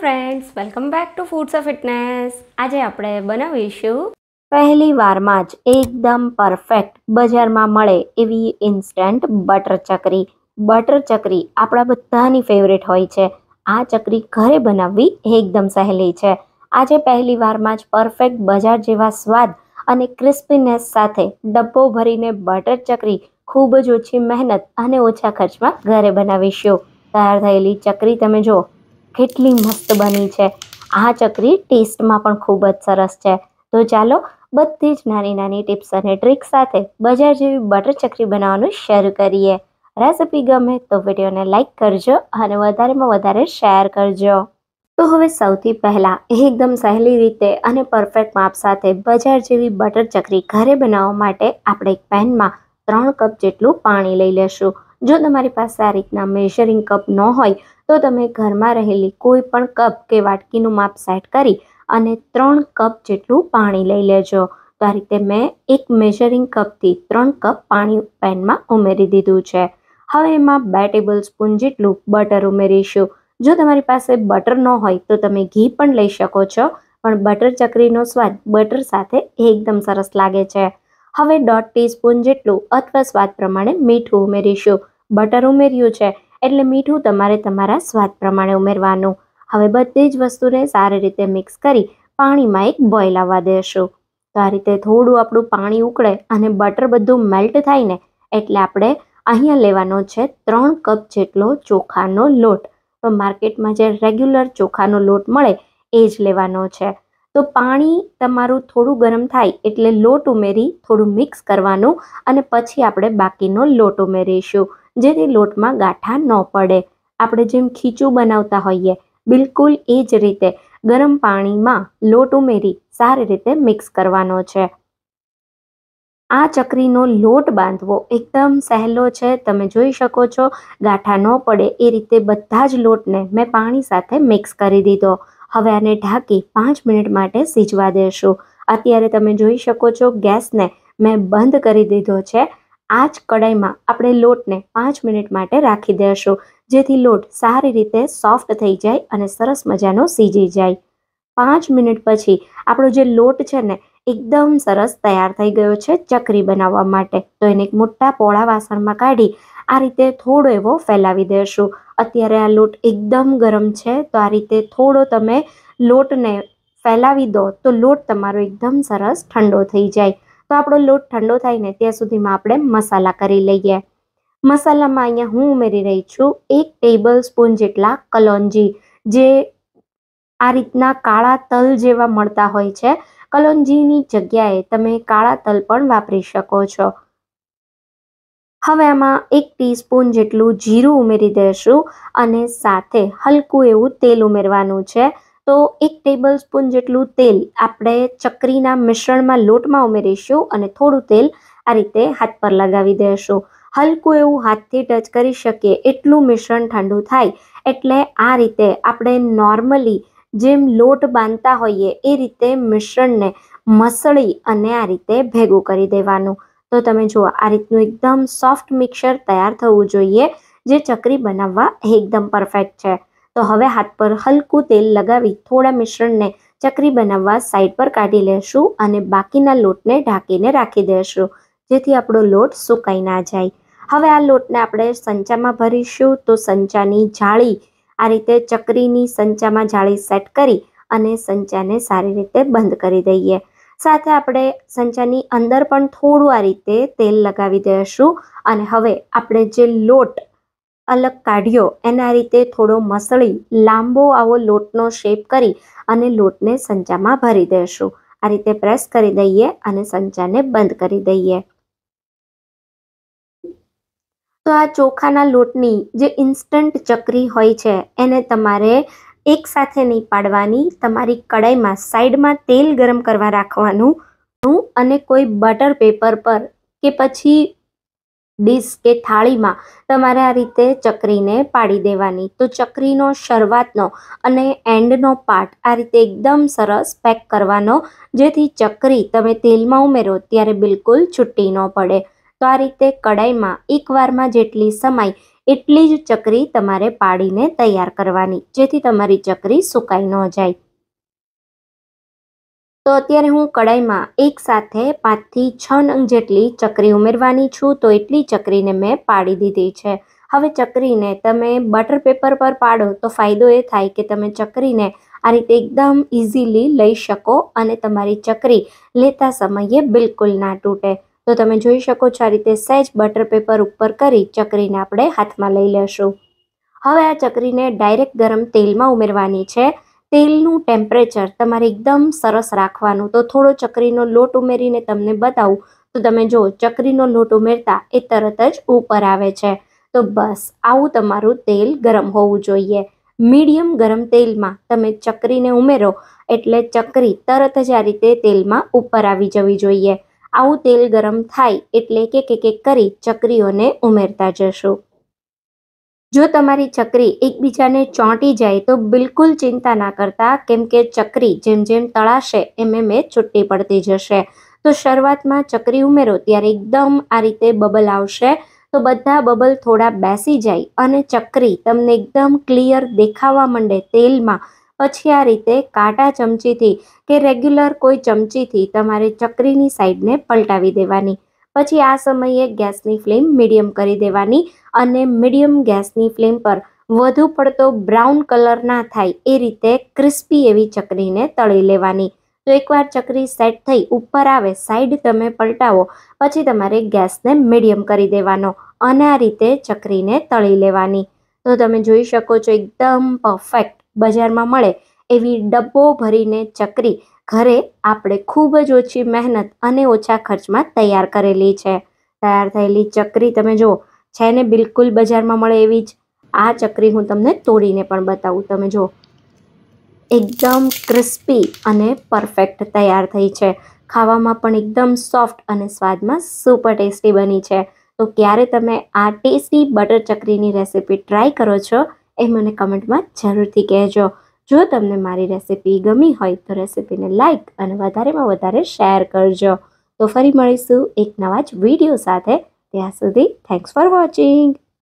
Friends, welcome back to foods of fitness. આજે આપણે બનાવીશું પહેલી વારમાં જ એકદમ પરફેક્ટ બજારમાં મળે એવી instant butter chakri. Butter chakri આપણા બધાની ફેવરેટ હોય છે. આ ચકરી ઘરે બનાવવી એકદમ સહેલી છે. આજે પહેલી વારમાં જ પરફેક્ટ બજાર જેવા સ્વાદ અને ક્રિસ્પીનેસ સાથે ડબ્બો ભરીને બટર ચકરી ખૂબ જ ઓછી મહેનત અને ઓછા ખર્ચમાં ઘરે બનાવીશું. તૈયાર થયેલી ચકરી તમે જુઓ કેટલી મસ્ત બની છે. આ ચકરી ટેસ્ટમાં પણ ખૂબ જ સરસ છે. તો ચાલો બધી જ નાની નાની ટિપ્સ અને ટ્રિક્સ સાથે બજાર જેવી બટર ચકરી બનાવવાનું શરૂ કરીએ. રેસિપી ગમે તો વિડીયોને લાઈક કરજો અને વધારેમાં વધારે શેર કરજો. તો હવે સૌથી પહેલાં એકદમ સહેલી રીતે અને પરફેક્ટ માપ સાથે બજાર જેવી બટર ચકરી ઘરે બનાવવા માટે આપણે એક પેનમાં 3 કપ જેટલું પાણી લઈ લેશું. જો તમારી પાસે આ રીતના મેઝરિંગ કપ ન હોય તો તમે ઘરમાં રહેલી કોઈ પણ કપ કે વાટકીનું માપ સેટ કરી અને 3 કપ જેટલું પાણી લઈ લેજો. તો આ રીતે મેં એક મેઝરિંગ કપથી 3 કપ પાણી પેનમાં ઉમેરી દીધું છે. હવે એમાં 2 ટેબલ સ્પૂન જેટલું બટર ઉમેરીશું. જો તમારી પાસે બટર ન હોય તો તમે ઘી પણ લઈ શકો છો, પણ બટર ચકરીનો સ્વાદ બટર સાથે એકદમ સરસ લાગે છે. હવે 1/2 ટીસ્પૂન જેટલું અથવા સ્વાદ પ્રમાણે મીઠું ઉમેરીશું. બટર ઉમેર્યું છે એટલે મીઠું તમારે તમારા સ્વાદ પ્રમાણે ઉમેરવાનું. હવે બધી જ વસ્તુને સારી રીતે મિક્સ કરી પાણીમાં એક બોઇલ આવવા દેશું. તો આ રીતે થોડું આપણું પાણી ઉકળે અને બટર બધું મેલ્ટ થાય ને એટલે આપણે અહીંયા લેવાનો છે 3 કપ જેટલો ચોખાનો લોટ. તો માર્કેટમાં જે રેગ્યુલર ચોખાનો લોટ મળે એ જ લેવાનો છે. તો પાણી તમારું થોડું ગરમ થાય એટલે લોટ ઉમેરી થોડું મિક્સ કરવાનું અને પછી આપણે બાકીનો લોટ ઉમેરીશું, જેથી લોટમાં ગાંઠા ન પડે. આપણે જેમ ખીચું બનાવતા હોઈએ બિલકુલ એ જ રીતે ગરમ પાણીમાં લોટ ઉમેરી સારી રીતે મિક્સ કરવાનો છે. આ ચકરીનો લોટ બાંધવો એકદમ સહેલો છે. તમે જોઈ શકો છો ગાંઠા ન પડે એ રીતે બધા જ લોટને મેં પાણી સાથે મિક્સ કરી દીધો. હવે આને ઢાંકી 5 મિનિટ માટે સીજવા દેશું. અત્યારે તમે જોઈ શકો છો ગેસને મેં બંધ કરી દીધો છે. આ જ કડાઈમાં આપણે લોટને 5 મિનિટ માટે રાખી દેશું, જેથી લોટ સારી રીતે સોફ્ટ થઈ જાય અને સરસ મજાનો સીજી જાય. 5 મિનિટ પછી આપણો જે લોટ છે ને એકદમ સરસ તૈયાર થઈ ગયો છે ચકરી બનાવવા માટે. તો એને એક મોટા પોળા વાસણમાં કાઢી આ રીતે થોડો એવો ફેલાવી દેશું. અત્યારે આ લોટ એકદમ ગરમ છે, તો આ રીતે થોડો તમે લોટને ફેલાવી દો તો લોટ તમારો એકદમ સરસ ઠંડો થઈ જાય. તો આપણો લોટ ઠંડો થાય ને ત્યાં સુધીમાં આપણે મસાલા કરી લઈએ. મસાલામાં અહીંયા હું ઉમેરી રહી છું 1 ટેબલ સ્પૂન જેટલા કલોંજી, જે આ રીતના કાળા તલ જેવા મળતા હોય છે. કલોંજીની જગ્યાએ તમે કાળા તલ પણ વાપરી શકો છો. હવે આમાં 1 ટીસ્પૂન જેટલું જીરું ઉમેરી દઈશું અને સાથે હલકું એવું તેલ ઉમેરવાનું છે. તો 1 ટેબલ સ્પૂન જેટલું તેલ આપણે ચકરીના મિશ્રણમાં લોટમાં ઉમેરીશું અને થોડું તેલ આ રીતે હાથ પર લગાવી દઈશું. હલકું એવું હાથથી ટચ કરી શકીએ એટલું મિશ્રણ ઠંડુ થાય એટલે આ રીતે આપણે નોર્મલી જેમ લોટ બાંધતા હોઈએ એ રીતે મિશ્રણને મસળી અને આ રીતે ભેગું કરી દેવાનું. તો તમે જુઓ આ રીતનું એકદમ સોફ્ટ મિક્સર તૈયાર થવું જોઈએ, જે ચકરી બનાવવા એકદમ પરફેક્ટ છે. તો હવે હાથ પર હલકું તેલ લગાવી થોડા મિશ્રણને ચકરી બનાવવા સાઈડ પર કાઢી લેશું અને બાકીના લોટને ઢાંકીને રાખી દેશું, જેથી આપણો લોટ સુકાઈ ના જાય. હવે આ લોટને આપણે સંચામાં ભરીશું. તો સંચાની જાળી આ રીતે ચકરીની સંચામાં જાળી સેટ કરી અને સંચાને સારી રીતે બંધ કરી દઈએ. સાથે આપણે સંચાની અંદર પણ થોડું આ રીતે તેલ લગાવી દઈશું અને હવે આપણે જે લોટ અલગ કાઢ્યો એના રીતે થોડો મસળી લાંબો આવો લોટનો શેપ કરી અને લોટને સંચામાં ભરી દઈશું. આ રીતે પ્રેસ કરી દઈએ અને સંચાને બંધ કરી દઈએ. તો આ ચોખાના લોટની જે ઇન્સ્ટન્ટ ચકરી હોય છે એને તમારે એક સાથે નહીં પાડવાની. તમારી કડાઈમાં સાઈડમાં તેલ ગરમ કરવા રાખવાનું અને કોઈ બટર પેપર પર કે પછી ડીશ કે થાળીમાં તમારે આ રીતે ચકરીને પાડી દેવાની. તો ચકરીનો શરૂઆતનો અને એન્ડનો પાર્ટ આ રીતે એકદમ સરસ પેક કરવાનો, જેથી ચકરી તમે તેલમાં ઉમેરો ત્યારે બિલકુલ છૂટી ન પડે. તો આ રીતે કડાઈમાં એકવારમાં જેટલી સમાય એટલી જ ચકરી તમારે પાડીને તૈયાર કરવાની, જેથી તમારી ચકરી સુકાઈ ન જાય. તો અત્યારે હું કડાઈમાં એક સાથે 5 થી 6 નંગ જેટલી ચકરી ઉમેરવાની છું. તો એટલી ચકરીને મેં પાડી દીધી છે. હવે ચકરીને તમે બટર પેપર પર પાડો તો ફાયદો એ થાય કે તમે ચકરીને આ રીતે એકદમ ઇઝીલી લઈ શકો અને તમારી ચકરી લેતા સમયે બિલકુલ ના તૂટે. તો તમે જોઈ શકો છો આ રીતે સહેજ બટર પેપર ઉપર કરી ચકરીને આપણે હાથમાં લઈ લેશું. હવે આ ચકરીને ડાયરેક્ટ ગરમ તેલમાં ઉમેરવાની છે. તેલનું ટેમ્પરેચર તમારે એકદમ સરસ રાખવાનું. તો થોડો ચકરીનો લોટ ઉમેરીને તમને બતાવું તો તમે જો ચકરીનો લોટ ઉમેરતા એ તરત જ ઉપર આવે છે. તો બસ આવું તમારું તેલ ગરમ હોવું જોઈએ. મીડિયમ ગરમ તેલમાં તમે ચકરીને ઉમેરો એટલે ચકરી તરત જ આ રીતે તેલમાં ઉપર આવી જવી જોઈએ. આવું તેલ ગરમ થાય એટલે એક કરી ચકરીઓને ઉમેરતા જશો. જો તમારી ચકરી એકબીજાને ચોંટી જાય તો બિલકુલ ચિંતા ના કરતા, કેમ કે ચકરી જેમ જેમ તળાશે એમ એમ છૂટી પડતી જશે. તો શરૂઆતમાં ચકરી ઉમેરો ત્યારે એકદમ આ રીતે બબલ આવશે. તો બધા બબલ થોડા બેસી જાય અને ચકરી તમને એકદમ ક્લિયર દેખાવા માંડે તેલમાં, પછી આ રીતે કાંટા ચમચીથી કે રેગ્યુલર કોઈ ચમચીથી તમારે ચકરીની સાઈડને પલટાવી દેવાની. પછી આ સમયે ગેસની ફ્લેમ મીડિયમ કરી દેવાની અને મીડિયમ ગેસની ફ્લેમ પર વધુ પડતો બ્રાઉન કલર ના થાય એ રીતે ક્રિસ્પી એવી ચકરીને તળી લેવાની. તો એકવાર ચકરી સેટ થઈ ઉપર આવે, સાઈડ તમે પલટાવો, પછી તમારે ગેસને મીડિયમ કરી દેવાનો અને આ રીતે ચકરીને તળી લેવાની. તો તમે જોઈ શકો છો એકદમ પરફેક્ટ બજારમાં મળે એવી ડબ્બો ભરીને ચકરી ઘરે આપણે ખૂબ જ ઓછી મહેનત અને ઓછા ખર્ચમાં તૈયાર કરેલી છે. તૈયાર થયેલી ચકરી તમે જુઓ છે ને બિલકુલ બજારમાં મળે એવી જ. આ ચકરી હું તમને તોડીને પણ બતાવું. તમે જુઓ એકદમ ક્રિસ્પી અને પરફેક્ટ તૈયાર થઈ છે. ખાવામાં પણ એકદમ સોફ્ટ અને સ્વાદમાં સુપર ટેસ્ટી બની છે. તો ક્યારે તમે આ ટેસ્ટી બટર ચકરીની રેસિપી ટ્રાય કરો છો એ મને કમેન્ટમાં જરૂરથી કહેજો. જો તમને મારી રેસિપી ગમી હોય તો રેસિપીને લાઇક અને વધારેમાં વધારે શેર કરજો. તો ફરી મળીશું એક નવા જ વિડીયો સાથે. ત્યાં સુધી થેન્ક્સ ફોર વોચિંગ.